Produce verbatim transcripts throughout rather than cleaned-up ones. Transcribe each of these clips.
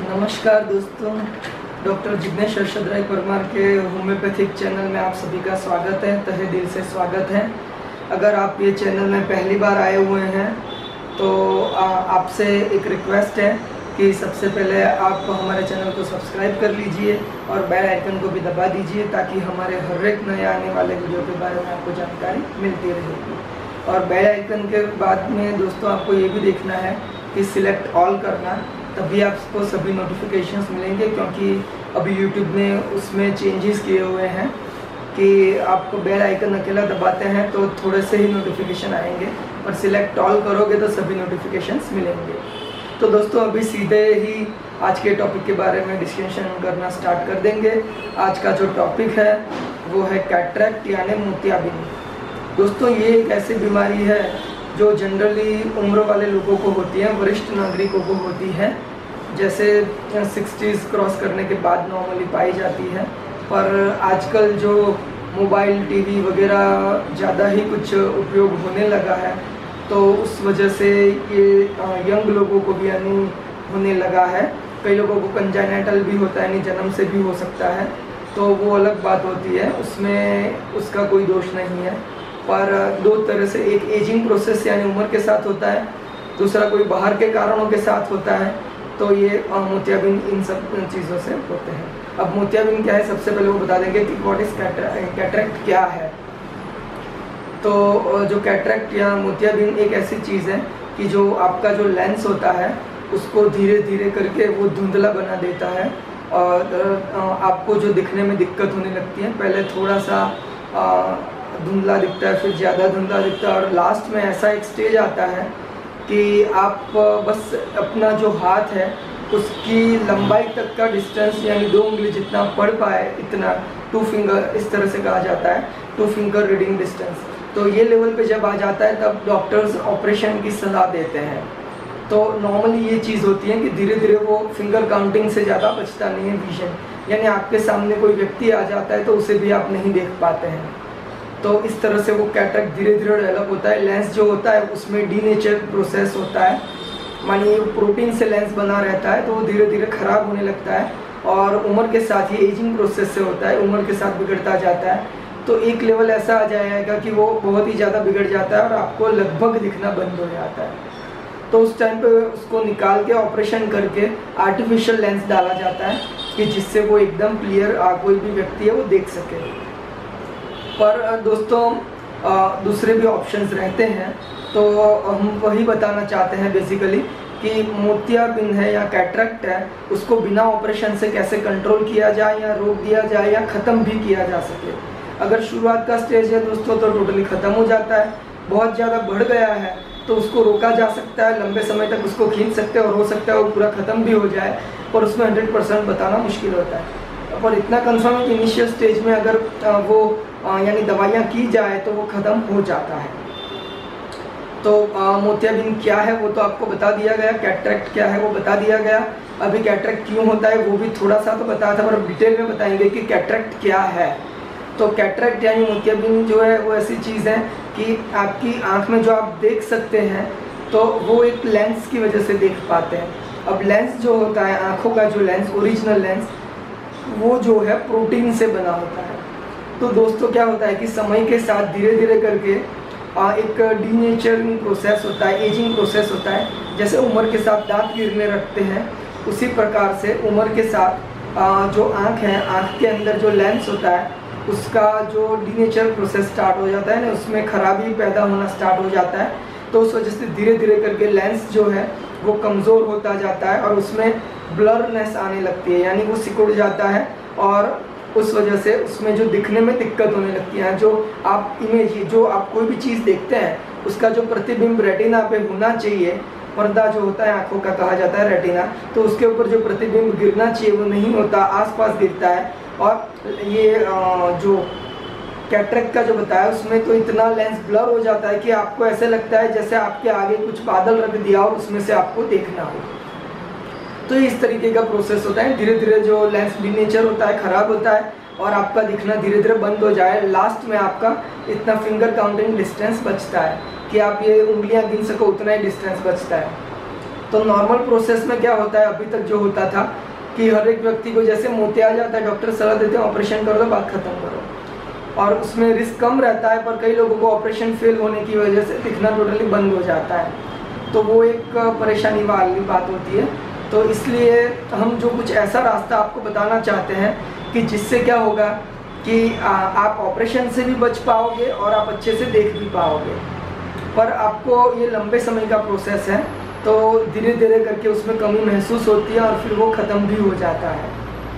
नमस्कार दोस्तों, डॉक्टर जिग्नेश अर्शद राय परमार के होम्योपैथिक चैनल में आप सभी का स्वागत है। तहे दिल से स्वागत है। अगर आप ये चैनल में पहली बार आए हुए हैं तो आपसे एक रिक्वेस्ट है कि सबसे पहले आप हमारे चैनल को सब्सक्राइब कर लीजिए और बेल आइकन को भी दबा दीजिए ताकि हमारे हर एक नए आने वाले वीडियो के बारे में आपको जानकारी मिलती रहेगी। और बेल आइकन के बाद में दोस्तों आपको ये भी देखना है कि सिलेक्ट ऑल करना, तभी आपको सभी नोटिफिकेशंस मिलेंगे, क्योंकि अभी यूट्यूब ने उसमें चेंजेस किए हुए हैं कि आपको बेल आइकन अकेला दबाते हैं तो थोड़े से ही नोटिफिकेशन आएंगे, और सिलेक्ट ऑल करोगे तो सभी नोटिफिकेशंस मिलेंगे। तो दोस्तों अभी सीधे ही आज के टॉपिक के बारे में डिस्कशन करना स्टार्ट कर देंगे। आज का जो टॉपिक है वो है कैटरेक्ट यानी मोतियाबिंद। दोस्तों ये एक ऐसी बीमारी है जो जनरली उम्र वाले लोगों को होती है, वरिष्ठ नागरिकों को होती है, जैसे सिक्सटीज़ क्रॉस करने के बाद नॉर्मली पाई जाती है। पर आजकल जो मोबाइल टीवी वगैरह ज़्यादा ही कुछ उपयोग होने लगा है तो उस वजह से ये यंग लोगों को भी यानी होने लगा है। कई लोगों को कंजाइनेटल भी होता है, यानी जन्म से भी हो सकता है, तो वो अलग बात होती है, उसमें उसका कोई दोष नहीं है। पर दो तरह से, एक एजिंग प्रोसेस यानी उम्र के साथ होता है, दूसरा कोई बाहर के कारणों के साथ होता है। तो ये मोतियाबिंद इन सब चीज़ों से होते हैं। अब मोतियाबिंद क्या है, सबसे पहले वो बता देंगे कि व्हाट इज कैटरेक्ट क्या है। तो जो कैटरेक्ट या मोतियाबिंद एक ऐसी चीज़ है कि जो आपका जो लेंस होता है उसको धीरे धीरे करके वो धुंधला बना देता है और आपको जो दिखने में दिक्कत होने लगती है। पहले थोड़ा सा धुंधला दिखता है, फिर ज़्यादा धुंधला दिखता है, और लास्ट में ऐसा एक स्टेज आता है कि आप बस अपना जो हाथ है उसकी लंबाई तक का डिस्टेंस यानी दो उंगली जितना पढ़ पाए इतना, टू फिंगर इस तरह से कहा जाता है, टू फिंगर रीडिंग डिस्टेंस। तो ये लेवल पे जब आ जाता है तब डॉक्टर्स ऑपरेशन की सलाह देते हैं। तो नॉर्मली ये चीज़ होती है कि धीरे धीरे वो फिंगर काउंटिंग से ज़्यादा बचता नहीं है विजन, यानी आपके सामने कोई व्यक्ति आ जाता है तो उसे भी आप नहीं देख पाते हैं। तो इस तरह से वो कैटरेक्ट धीरे धीरे डेवलप होता है। लेंस जो होता है उसमें डीनेचर प्रोसेस होता है, मानिए प्रोटीन से लेंस बना रहता है तो वो धीरे धीरे ख़राब होने लगता है, और उम्र के साथ ही एजिंग प्रोसेस से होता है, उम्र के साथ बिगड़ता जाता है। तो एक लेवल ऐसा आ जाएगा कि वो बहुत ही ज़्यादा बिगड़ जाता है और आपको लगभग दिखना बंद हो जाता है। तो उस टाइम पे उसको निकाल के ऑपरेशन करके आर्टिफिशियल लेंस डाला जाता है कि जिससे वो एकदम क्लियर कोई भी व्यक्ति है वो देख सके। पर दोस्तों दूसरे भी ऑप्शंस रहते हैं, तो हम वही बताना चाहते हैं बेसिकली कि मोतियाबिंद है या कैटरेक्ट है उसको बिना ऑपरेशन से कैसे कंट्रोल किया जाए या रोक दिया जाए या ख़त्म भी किया जा सके। अगर शुरुआत का स्टेज है दोस्तों तो टोटली ख़त्म हो जाता है। बहुत ज़्यादा बढ़ गया है तो उसको रोका जा सकता है, लंबे समय तक उसको खींच सकते हैं और हो सकता है वो पूरा ख़त्म भी हो जाए, पर उसमें हंड्रेड परसेंट बताना मुश्किल होता है। पर इतना कंफर्म है कि इनिशियल स्टेज में अगर वो यानी दवाइयाँ की जाए तो वो ख़त्म हो जाता है। तो मोतियाबिंद क्या है वो तो आपको बता दिया गया, कैटरेक्ट क्या है वो बता दिया गया। अभी कैटरेक्ट क्यों होता है वो भी थोड़ा सा तो बताया था, पर अब डिटेल में बताएंगे कि कैटरेक्ट क्या है। तो कैटरेक्ट यानी मोतियाबिंद जो है वो ऐसी चीज़ है कि आपकी आँख में जो आप देख सकते हैं तो वो एक लेंस की वजह से देख पाते हैं। अब लेंस जो होता है, आँखों का जो लेंस, ओरिजिनल लेंस, वो जो है प्रोटीन से बना होता है। तो दोस्तों क्या होता है कि समय के साथ धीरे धीरे करके एक डीनेचरिंग प्रोसेस होता है, एजिंग प्रोसेस होता है। जैसे उम्र के साथ दांत गिरने लगते हैं उसी प्रकार से उम्र के साथ जो आँख है, आँख के अंदर जो लेंस होता है उसका जो डीनेचर प्रोसेस स्टार्ट हो जाता है ना, उसमें खराबी पैदा होना स्टार्ट हो जाता है। तो उस वजह से धीरे धीरे करके लेंस जो है वो कमज़ोर होता जाता है और उसमें ब्लरनेस आने लगती है, यानी वो सिकुड़ जाता है और उस वजह से उसमें जो दिखने में दिक्कत होने लगती है। जो आप इमेज, जो आप कोई भी चीज़ देखते हैं उसका जो प्रतिबिंब रेटिना पे होना चाहिए, पर्दा जो होता है आँखों का कहा जाता है रेटिना, तो उसके ऊपर जो प्रतिबिंब गिरना चाहिए वो नहीं होता, आसपास गिरता है। और ये जो कैटरेक्ट का जो बताया उसमें तो इतना लेंस ब्लर हो जाता है कि आपको ऐसे लगता है जैसे आपके आगे कुछ बादल रख दिया और उसमें से आपको देखना हो। तो इस तरीके का प्रोसेस होता है। धीरे धीरे जो लेंस डीनेचर होता है, ख़राब होता है और आपका दिखना धीरे धीरे बंद हो जाए। लास्ट में आपका इतना फिंगर काउंटिंग डिस्टेंस बचता है कि आप ये उंगलियां गिन सको, उतना ही डिस्टेंस बचता है। तो नॉर्मल प्रोसेस में क्या होता है, अभी तक जो होता था कि हर एक व्यक्ति को जैसे मोतिया आ जाता है, डॉक्टर सलाह देते हैं ऑपरेशन कर दो, बात खत्म करो, और उसमें रिस्क कम रहता है। पर कई लोगों को ऑपरेशन फेल होने की वजह से दिखना टोटली बंद हो जाता है, तो वो एक परेशानी वाली बात होती है। तो इसलिए हम जो कुछ ऐसा रास्ता आपको बताना चाहते हैं कि जिससे क्या होगा कि आ, आप ऑपरेशन से भी बच पाओगे और आप अच्छे से देख भी पाओगे। पर आपको ये लंबे समय का प्रोसेस है, तो धीरे धीरे करके उसमें कमी महसूस होती है और फिर वो ख़त्म भी हो जाता है।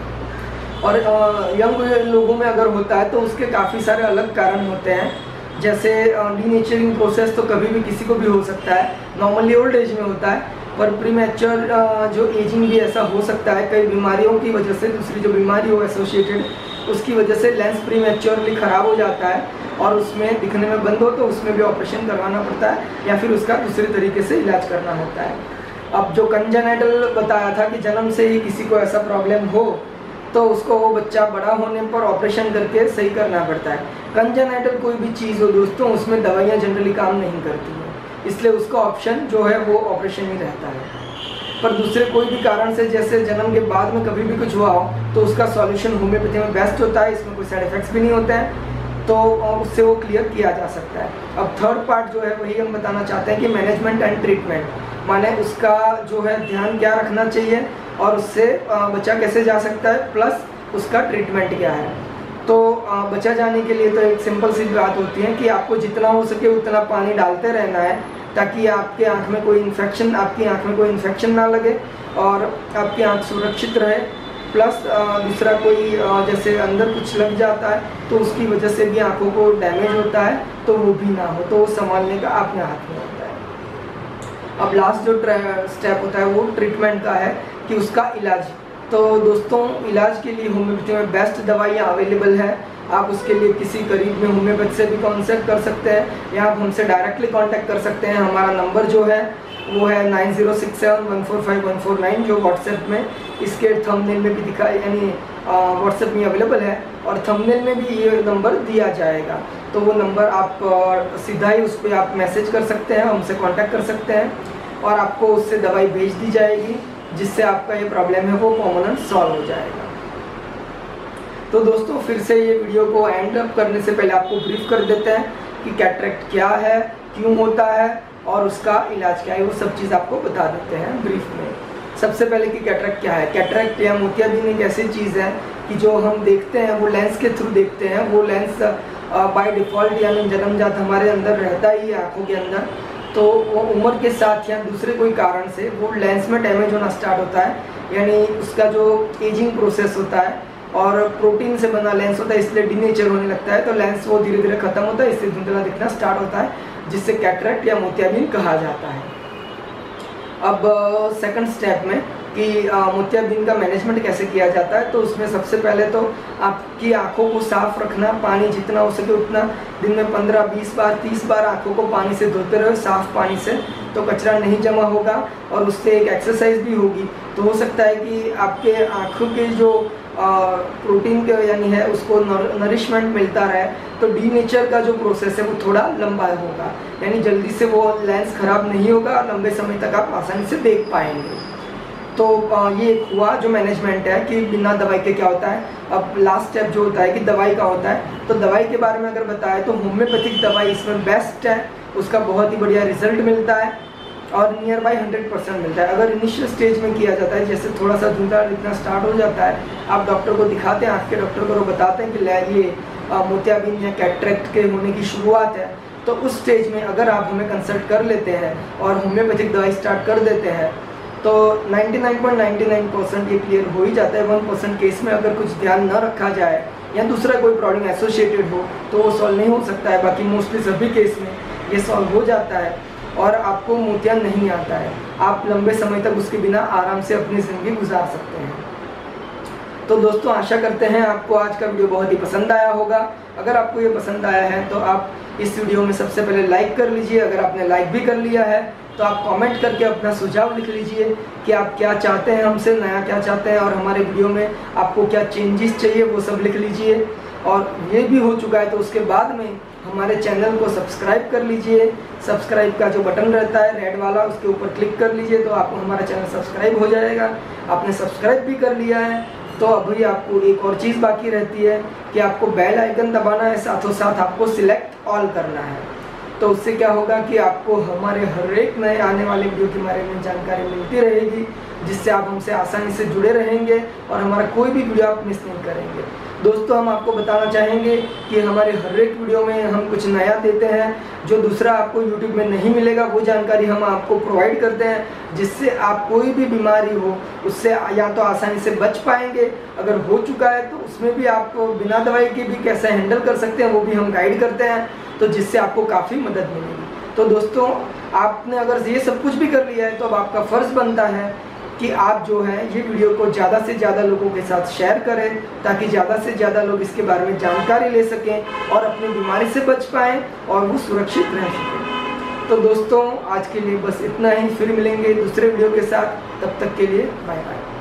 और यंग लोगों में अगर होता है तो उसके काफ़ी सारे अलग कारण होते हैं, जैसे डीनेचरिंग प्रोसेस तो कभी भी किसी को भी हो सकता है, नॉर्मली ओल्ड एज में होता है। पर प्रीमैच्योर जो एजिंग भी ऐसा हो सकता है, कई बीमारियों की वजह से, दूसरी जो बीमारी हो एसोसिएटेड उसकी वजह से लेंस प्रीमैच्योरली ख़राब हो जाता है और उसमें दिखने में बंद हो, तो उसमें भी ऑपरेशन करवाना पड़ता है या फिर उसका दूसरे तरीके से इलाज करना होता है। अब जो कंजेनिटल बताया था कि जन्म से ही किसी को ऐसा प्रॉब्लम हो तो उसको वो बच्चा बड़ा होने पर ऑपरेशन करके सही करना पड़ता है। कंजेनिटल कोई भी चीज़ हो दोस्तों, उसमें दवाइयाँ जनरली काम नहीं करती हैं, इसलिए उसका ऑप्शन जो है वो ऑपरेशन ही रहता है। पर दूसरे कोई भी कारण से, जैसे जन्म के बाद में कभी भी कुछ हुआ हो, तो उसका सॉल्यूशन होम्योपैथी में बेस्ट होता है, इसमें कोई साइड इफेक्ट्स भी नहीं होते हैं, तो उससे वो क्लियर किया जा सकता है। अब थर्ड पार्ट जो है वही हम बताना चाहते हैं कि मैनेजमेंट एंड ट्रीटमेंट, माने उसका जो है ध्यान क्या रखना चाहिए और उससे बचा कैसे जा सकता है, प्लस उसका ट्रीटमेंट क्या है। तो बचा जाने के लिए तो एक सिंपल सी बात होती है कि आपको जितना हो सके उतना पानी डालते रहना है, ताकि आपके आँख में कोई इन्फेक्शन आपकी आँख में कोई इन्फेक्शन ना लगे और आपकी आँख सुरक्षित रहे। प्लस दूसरा कोई जैसे अंदर कुछ लग जाता है तो उसकी वजह से भी आँखों को डैमेज होता है, तो वो भी ना हो, तो वो संभालने का अपने हाथ में होता है। अब लास्ट जो स्टेप होता है वो ट्रीटमेंट का है कि उसका इलाज। तो दोस्तों इलाज के लिए होम्योपैथी में बेस्ट दवाइयाँ अवेलेबल है। आप उसके लिए किसी करीब में होम्योपैथ से भी कॉन्टेक्ट कर सकते हैं या आप हमसे डायरेक्टली कांटेक्ट कर सकते हैं। हमारा नंबर जो है वो है nine zero six seven one four five one four nine, जो व्हाट्सएप में इसके थंबनेल में भी दिखा, यानी व्हाट्सएप में अवेलेबल है और थंबनेल में भी ये नंबर दिया जाएगा। तो वो नंबर आप सीधा ही उस पर आप मैसेज कर सकते हैं, हमसे कांटेक्ट कर सकते हैं और आपको उससे दवाई भेज दी जाएगी, जिससे आपका ये प्रॉब्लम है वो परमानेंट सॉल्व हो जाएगा। तो दोस्तों फिर से ये वीडियो को एंड अप करने से पहले आपको ब्रीफ कर देते हैं कि कैटरेक्ट क्या है, क्यों होता है और उसका इलाज क्या है, वो सब चीज़ आपको बता देते हैं ब्रीफ में। सबसे पहले कि कैटरेक्ट क्या है। कैटरेक्ट या मोतियाबिंद एक ऐसी चीज़ है कि जो हम देखते हैं वो लेंस के थ्रू देखते हैं। वो लेंस बाय डिफ़ॉल्ट यानी जन्मजात हमारे अंदर रहता ही है आँखों के अंदर, तो वो उम्र के साथ या दूसरे कोई कारण से वो लेंस में डैमेज होना स्टार्ट होता है, यानी उसका जो एजिंग प्रोसेस होता है और प्रोटीन से बना लेंस होता है, इसलिए डीनेचर होने लगता है, तो लेंस वो धीरे धीरे खत्म होता है, इससे धुंधला दिखना स्टार्ट होता है, जिससे कैटरेक्ट या मोतियाबिंद कहा जाता है। अब सेकंड स्टेप में कि मोतियाबिंद का मैनेजमेंट कैसे किया जाता है, तो उसमें सबसे पहले तो आपकी आंखों को साफ रखना, पानी जितना हो सके उतना, दिन में पंद्रह बीस बार तीस बार आंखों को पानी से धोते रहो, साफ पानी से, तो कचरा नहीं जमा होगा और उससे एक एक्सरसाइज भी होगी। तो हो सकता है कि आपके आँखों के जो प्रोटीन के यानी है उसको नरिशमेंट मिलता रहे, तो डीनेचर का जो प्रोसेस है वो थोड़ा लंबा होगा, यानी जल्दी से वो लेंस खराब नहीं होगा और लंबे समय तक आप आसानी से देख पाएंगे। तो ये एक हुआ जो मैनेजमेंट है कि बिना दवाई के क्या होता है। अब लास्ट स्टेप जो होता है कि दवाई का होता है, तो दवाई के बारे में अगर बताएं तो होम्योपैथिक दवाई इसमें बेस्ट है, उसका बहुत ही बढ़िया रिजल्ट मिलता है और नियर बाई हंड्रेड परसेंट मिलता है। अगर इनिशियल स्टेज में किया जाता है, जैसे थोड़ा सा धुंधला दिखना स्टार्ट हो जाता है, आप डॉक्टर को दिखाते हैं, आँख के डॉक्टर को बताते हैं कि ये मोतियाबिंद या कैटरेक्ट के होने की शुरुआत है, तो उस स्टेज में अगर आप हमें कंसल्ट कर लेते हैं और होम्योपैथिक दवाई स्टार्ट कर देते हैं तो निन्यानवे पॉइंट निन्यानवे परसेंट ये क्लियर हो ही जाता है। वन परसेंट केस में अगर कुछ ध्यान न रखा जाए या दूसरा कोई प्रॉब्लम एसोसिएटेड हो तो वो सॉल्व नहीं हो सकता है। बाकी मोस्टली सभी केस में ये सॉल्व हो जाता है और आपको मोतिया नहीं आता है, आप लंबे समय तक उसके बिना आराम से अपनी ज़िंदगी गुजार सकते हैं। तो दोस्तों आशा करते हैं आपको आज का वीडियो बहुत ही पसंद आया होगा। अगर आपको ये पसंद आया है तो आप इस वीडियो में सबसे पहले लाइक कर लीजिए। अगर आपने लाइक भी कर लिया है तो आप कमेंट करके अपना सुझाव लिख लीजिए कि आप क्या चाहते हैं हमसे, नया क्या चाहते हैं और हमारे वीडियो में आपको क्या चेंजेस चाहिए वो सब लिख लीजिए। और ये भी हो चुका है तो उसके बाद में हमारे चैनल को सब्सक्राइब कर लीजिए। सब्सक्राइब का जो बटन रहता है रेड वाला, उसके ऊपर क्लिक कर लीजिए तो आपको हमारा चैनल सब्सक्राइब हो जाएगा। आपने सब्सक्राइब भी कर लिया है तो अभी आपको एक और चीज़ बाकी रहती है कि आपको बेल आइकन दबाना है, साथों साथ आपको सिलेक्ट ऑल करना है। तो उससे क्या होगा कि आपको हमारे हर एक नए आने वाले वीडियो के बारे में जानकारी मिलती रहेगी, जिससे आप हमसे आसानी से जुड़े रहेंगे और हमारा कोई भी वीडियो आप मिस नहीं करेंगे। दोस्तों, हम आपको बताना चाहेंगे कि हमारे हर एक वीडियो में हम कुछ नया देते हैं जो दूसरा आपको यूट्यूब में नहीं मिलेगा। वो जानकारी हम आपको प्रोवाइड करते हैं, जिससे आप कोई भी बीमारी हो उससे या तो आसानी से बच पाएंगे, अगर हो चुका है तो उसमें भी आपको बिना दवाई के भी कैसे हैंडल कर सकते हैं वो भी हम गाइड करते हैं, तो जिससे आपको काफ़ी मदद मिलेगी। तो दोस्तों, आपने अगर ये सब कुछ भी कर लिया है तो अब आपका फ़र्ज़ बनता है कि आप जो है ये वीडियो को ज़्यादा से ज़्यादा लोगों के साथ शेयर करें, ताकि ज़्यादा से ज़्यादा लोग इसके बारे में जानकारी ले सकें और अपनी बीमारी से बच पाएँ और वो सुरक्षित रह सकें। तो दोस्तों, आज के लिए बस इतना ही, फिर मिलेंगे दूसरे वीडियो के साथ, तब तक के लिए बाय बाय।